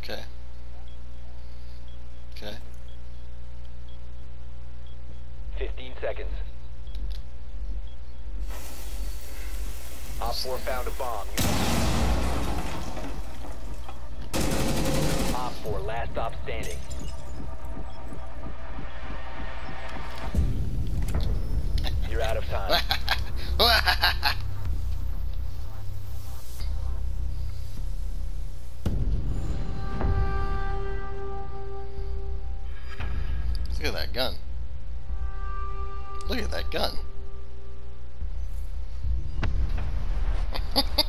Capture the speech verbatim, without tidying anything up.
Okay. Okay. Fifteen seconds. Op four found a bomb. Op four, last stop standing. You're out of time. Look at that gun. Look at that gun.